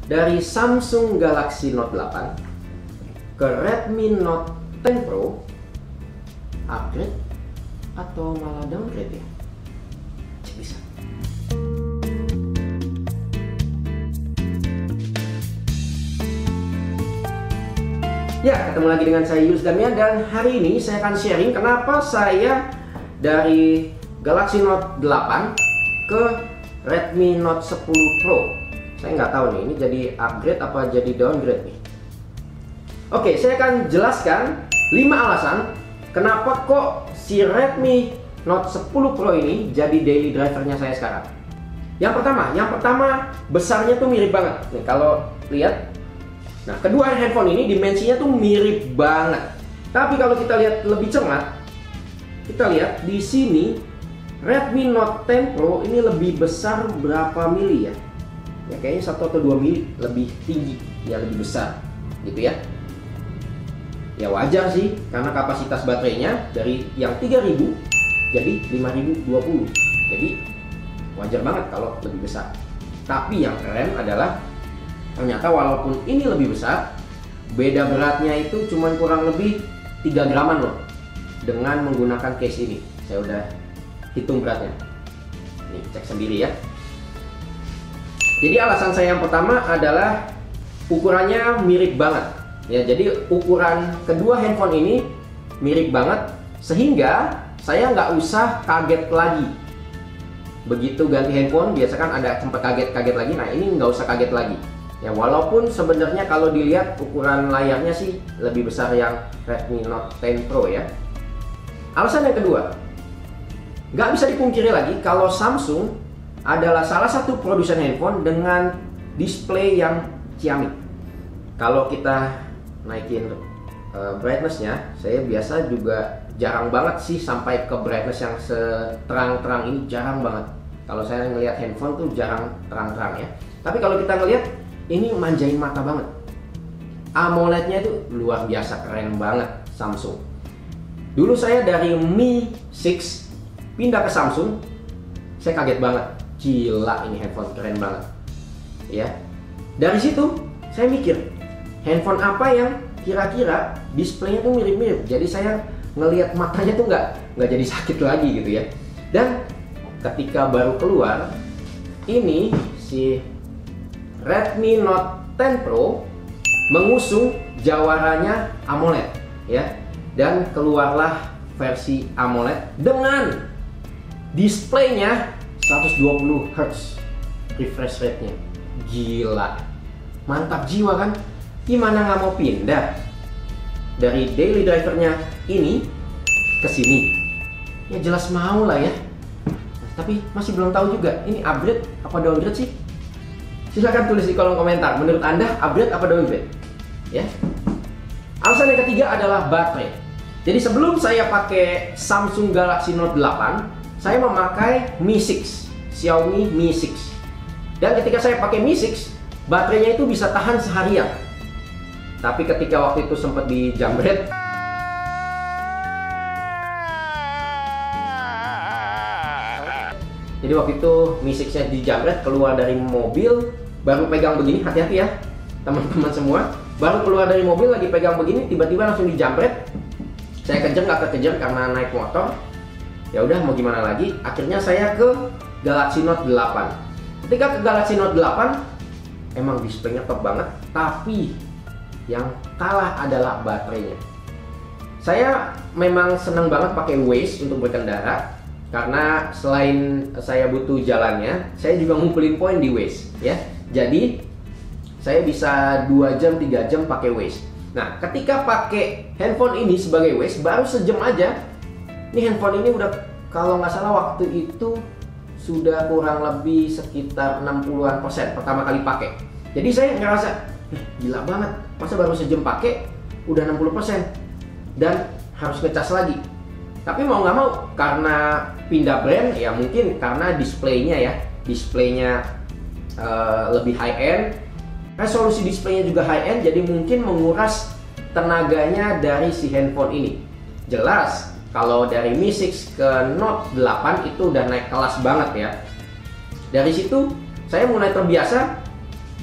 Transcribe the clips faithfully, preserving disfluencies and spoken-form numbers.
dari Samsung Galaxy Note delapan ke Redmi Note sepuluh Pro, upgrade atau malah downgrade ya? Cek bisa. Ya, ketemu lagi dengan saya Yus Damian, dan hari ini saya akan sharing kenapa saya dari Galaxy Note delapan ke Redmi Note sepuluh Pro. Saya nggak tahu nih, ini jadi upgrade apa jadi downgrade nih. Oke, saya akan jelaskan lima alasan kenapa kok si Redmi Note sepuluh Pro ini jadi daily drivernya saya sekarang. Yang pertama, yang pertama besarnya tuh mirip banget. Nih kalau lihat, nah kedua handphone ini dimensinya tuh mirip banget. Tapi kalau kita lihat lebih cermat, kita lihat di sini Redmi Note sepuluh Pro ini lebih besar berapa mili ya? Ya kayaknya satu atau dua mili lebih tinggi, ya lebih besar, gitu ya. Ya wajar sih, karena kapasitas baterainya dari yang tiga ribu jadi lima ribu dua puluh. Jadi wajar banget kalau lebih besar. Tapi yang keren adalah ternyata walaupun ini lebih besar, beda beratnya itu cuman kurang lebih tiga graman loh dengan menggunakan case ini. Saya udah hitung beratnya. Nih, cek sendiri ya. Jadi alasan saya yang pertama adalah ukurannya mirip banget. Ya, jadi ukuran kedua handphone ini mirip banget sehingga saya nggak usah kaget lagi. Begitu ganti handphone, biasa kan ada sempat kaget-kaget lagi. Nah, ini nggak usah kaget lagi. Ya, walaupun sebenarnya kalau dilihat ukuran layarnya sih lebih besar yang Redmi Note sepuluh Pro ya. Alasan yang kedua, nggak bisa dipungkiri lagi kalau Samsung adalah salah satu produsen handphone dengan display yang ciamik. Kalau kita naikin uh, brightness-nya, saya biasa juga jarang banget sih sampai ke brightness yang seterang-terang ini, jarang banget. Kalau saya ngelihat handphone tuh jarang terang-terang ya. Tapi kalau kita ngelihat, ini manjain mata banget. AMOLED-nya itu luar biasa, keren banget Samsung. Dulu saya dari Mi enam pindah ke Samsung, saya kaget banget. Gila, ini handphone keren banget. Ya. Dari situ saya mikir, handphone apa yang kira-kira displaynya tuh mirip-mirip, jadi saya ngelihat matanya tuh nggak nggak jadi sakit lagi gitu ya. Dan ketika baru keluar ini si Redmi Note sepuluh Pro mengusung jawarannya AMOLED ya, dan keluarlah versi AMOLED dengan displaynya seratus dua puluh hertz refresh rate-nya. Gila, mantap jiwa kan? Gimana nggak mau pindah dari daily drivernya ini ke sini? Ya jelas mau lah ya. Tapi masih belum tahu juga ini upgrade apa downgrade sih? Silahkan tulis di kolom komentar. Menurut Anda upgrade apa downgrade? Ya. Alasan yang ketiga adalah baterai. Jadi sebelum saya pakai Samsung Galaxy Note delapan, saya memakai Mi enam, Xiaomi Mi enam. Dan ketika saya pakai Mi enam, baterainya itu bisa tahan seharian. Tapi ketika waktu itu sempat dijamret, jadi waktu itu Mi enam-nya dijamret, keluar dari mobil, baru pegang begini, hati-hati ya teman-teman semua. Baru keluar dari mobil lagi pegang begini, tiba-tiba langsung dijamret. Saya kejar nggak kekejar karena naik motor. Ya udah mau gimana lagi, akhirnya saya ke Galaxy Note delapan. Ketika ke Galaxy Note delapan, emang displaynya top banget, tapi yang kalah adalah baterainya. Saya memang senang banget pakai Waze untuk berkendara, karena selain saya butuh jalannya, saya juga ngumpulin poin di Waze ya. Jadi saya bisa dua jam tiga jam pakai Waze. Nah, ketika pakai handphone ini sebagai Waze baru sejam aja. Ini handphone ini udah, kalau nggak salah waktu itu sudah kurang lebih sekitar enam puluhan persen pertama kali pakai. Jadi saya ngerasa, eh, gila banget, masa baru sejam pakai udah enam puluh persen dan harus ngecas lagi. Tapi mau nggak mau, karena pindah brand ya, mungkin karena displaynya ya, displaynya uh, lebih high end, resolusi displaynya juga high end, jadi mungkin menguras tenaganya dari si handphone ini. Jelas kalau dari Mi enam ke Note delapan itu udah naik kelas banget ya. Dari situ saya mulai terbiasa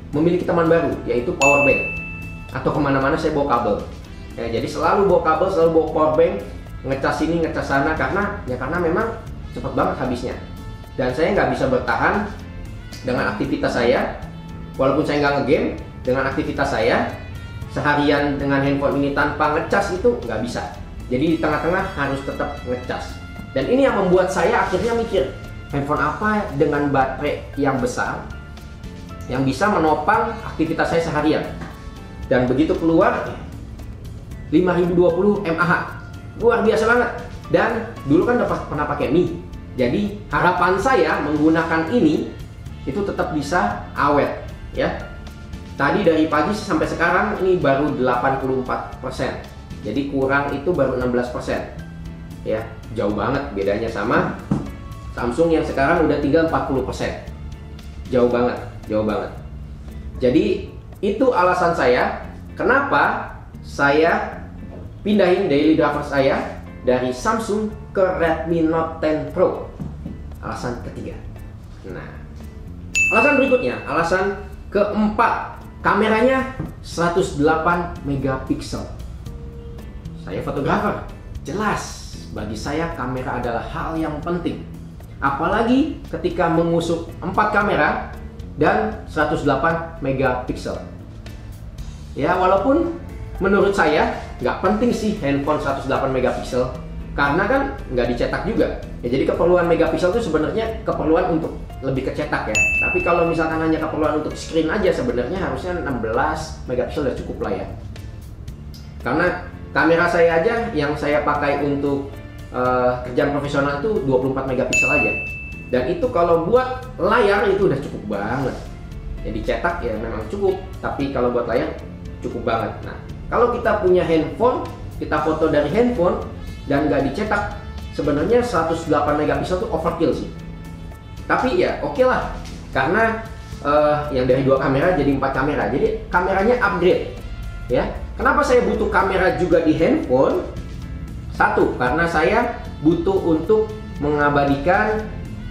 memiliki teman baru, yaitu power bank. Atau kemana-mana saya bawa kabel. Ya, jadi selalu bawa kabel, selalu bawa power bank, ngecas sini, ngecas sana, karena ya karena memang cepat banget habisnya. Dan saya nggak bisa bertahan dengan aktivitas saya, walaupun saya nggak ngegame, dengan aktivitas saya seharian dengan handphone ini tanpa ngecas itu nggak bisa. Jadi di tengah-tengah harus tetap ngecas. Dan ini yang membuat saya akhirnya mikir, handphone apa dengan baterai yang besar yang bisa menopang aktivitas saya seharian. Dan begitu keluar lima ribu dua puluh mAh, luar biasa banget. Dan dulu kan udah pernah pakai Mi, jadi harapan saya menggunakan ini itu tetap bisa awet ya. Tadi dari pagi sampai sekarang ini baru delapan puluh empat persen, jadi kurang itu baru enam belas persen ya. Jauh banget bedanya sama Samsung yang sekarang udah tinggal empat puluh persen. Jauh banget, jauh banget. Jadi itu alasan saya kenapa saya pindahin daily driver saya dari Samsung ke Redmi Note sepuluh Pro. Alasan ketiga. Nah, alasan berikutnya, alasan keempat, kameranya seratus delapan megapiksel. Saya fotografer, jelas bagi saya kamera adalah hal yang penting. Apalagi ketika mengusung empat kamera dan seratus delapan megapiksel. Ya, walaupun menurut saya nggak penting sih handphone seratus delapan megapiksel, karena kan nggak dicetak juga. Ya, jadi keperluan megapiksel itu sebenarnya keperluan untuk lebih ke cetak ya. Tapi kalau misalkan hanya keperluan untuk screen aja, sebenarnya harusnya enam belas megapiksel udah cukup lah ya. Karena kamera saya aja yang saya pakai untuk uh, kerjaan profesional itu dua puluh empat megapiksel aja. Dan itu kalau buat layar itu udah cukup banget. Jadi cetak ya memang cukup, tapi kalau buat layar cukup banget. Nah, kalau kita punya handphone, kita foto dari handphone dan nggak dicetak, sebenarnya seratus delapan megapiksel itu overkill sih. Tapi ya oke okay lah, karena uh, yang dari dua kamera jadi empat kamera, jadi kameranya upgrade ya. Kenapa saya butuh kamera juga di handphone? Satu, karena saya butuh untuk mengabadikan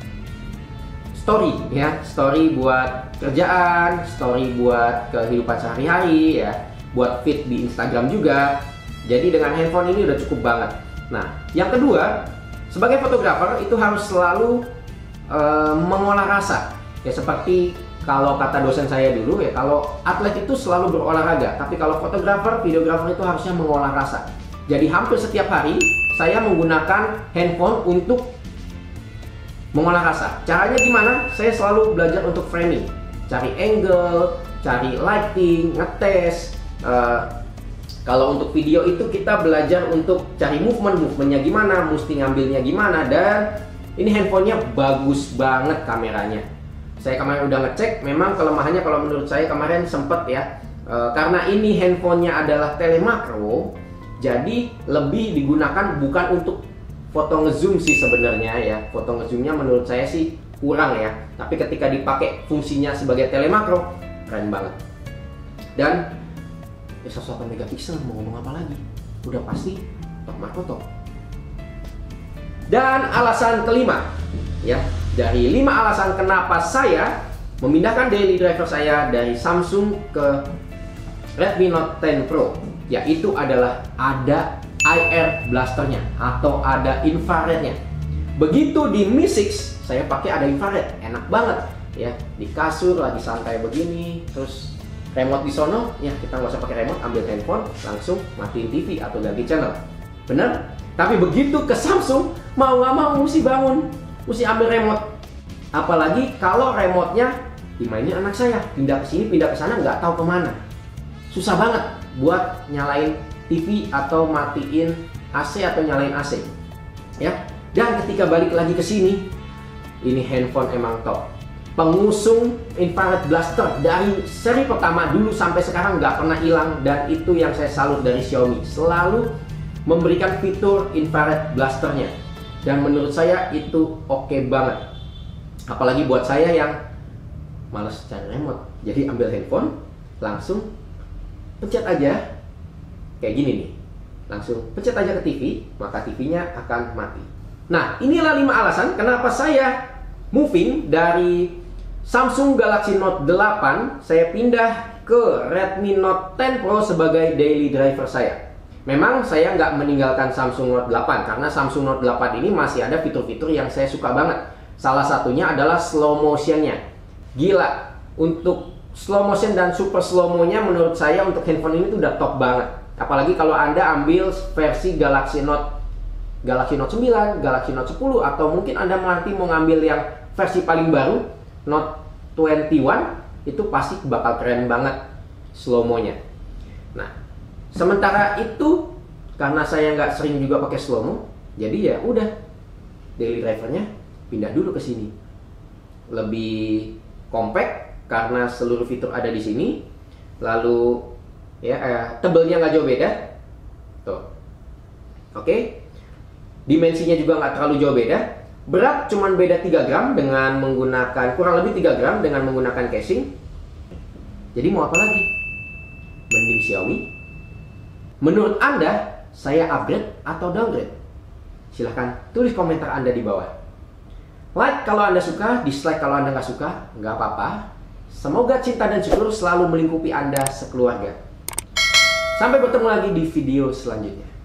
story ya, story buat kerjaan, story buat kehidupan sehari-hari ya, buat feed di Instagram juga. Jadi dengan handphone ini udah cukup banget. Nah, yang kedua, sebagai fotografer itu harus selalu uh, mengolah rasa. Ya seperti kalau kata dosen saya dulu ya, kalau atlet itu selalu berolahraga, tapi kalau fotografer, videografer itu harusnya mengolah rasa. Jadi hampir setiap hari saya menggunakan handphone untuk mengolah rasa. Caranya gimana? Saya selalu belajar untuk framing, cari angle, cari lighting, ngetes. Uh, kalau untuk video itu kita belajar untuk cari movement, movementnya gimana, mesti ngambilnya gimana. Dan ini handphonenya bagus banget kameranya. Saya kemarin udah ngecek, memang kelemahannya kalau menurut saya kemarin sempet ya, uh, karena ini handphonenya adalah telemakro, jadi lebih digunakan bukan untuk foto ngezoom sih sebenarnya ya. Foto ngezoomnya menurut saya sih kurang ya. Tapi ketika dipakai fungsinya sebagai telemakro, keren banget. Dan ya seratus delapan megapiksel mau ngomong apa lagi? Udah pasti top makro top. Dan alasan kelima ya, dari lima alasan kenapa saya memindahkan daily driver saya dari Samsung ke Redmi Note sepuluh Pro, yaitu adalah ada I R blasternya atau ada infrarednya. Begitu di Mi enam saya pakai ada infrared, enak banget ya. Di kasur lagi santai begini, terus remote di sono, ya kita nggak usah pakai remote, ambil handphone langsung matiin T V atau ganti channel, bener. Tapi begitu ke Samsung, mau nggak mau mesti bangun, mesti ambil remote. Apalagi kalau remote-nya dimainin anak saya, pindah ke sini, pindah ke sana, nggak tahu kemana. Susah banget buat nyalain T V atau matiin A C atau nyalain A C ya. Dan ketika balik lagi ke sini, ini handphone emang top. Pengusung infrared blaster dari seri pertama dulu sampai sekarang nggak pernah hilang, dan itu yang saya salut dari Xiaomi, selalu memberikan fitur infrared blasternya, dan menurut saya itu oke okay banget. Apalagi buat saya yang males cari remote, jadi ambil handphone langsung pencet aja kayak gini nih, langsung pencet aja ke T V, maka T V-nya akan mati. Nah, inilah lima alasan kenapa saya moving dari Samsung Galaxy Note delapan, saya pindah ke Redmi Note sepuluh Pro sebagai daily driver saya. Memang saya nggak meninggalkan Samsung Note delapan, karena Samsung Note delapan ini masih ada fitur-fitur yang saya suka banget. Salah satunya adalah slow motionnya. Gila, untuk slow motion dan super slow mo-nya menurut saya untuk handphone ini tuh udah top banget. Apalagi kalau Anda ambil versi Galaxy Note Galaxy Note sembilan, Galaxy Note sepuluh, atau mungkin Anda nanti mau ngambil yang versi paling baru Note dua puluh satu, itu pasti bakal keren banget slow mo-nya. Nah, sementara itu karena saya nggak sering juga pakai slow mo, jadi ya udah daily drivernya pindah dulu ke sini. Lebih compact karena seluruh fitur ada di sini. Lalu ya eh, tebelnya nggak jauh beda. Tuh. Oke. Dimensinya juga nggak terlalu jauh beda. Berat cuman beda tiga gram dengan menggunakan, kurang lebih tiga gram dengan menggunakan casing. Jadi mau apa lagi? Mending Xiaomi. Menurut Anda, saya upgrade atau downgrade? Silahkan tulis komentar Anda di bawah. Like kalau Anda suka, dislike kalau Anda nggak suka, nggak apa-apa. Semoga cinta dan syukur selalu melingkupi Anda sekeluarga. Sampai bertemu lagi di video selanjutnya.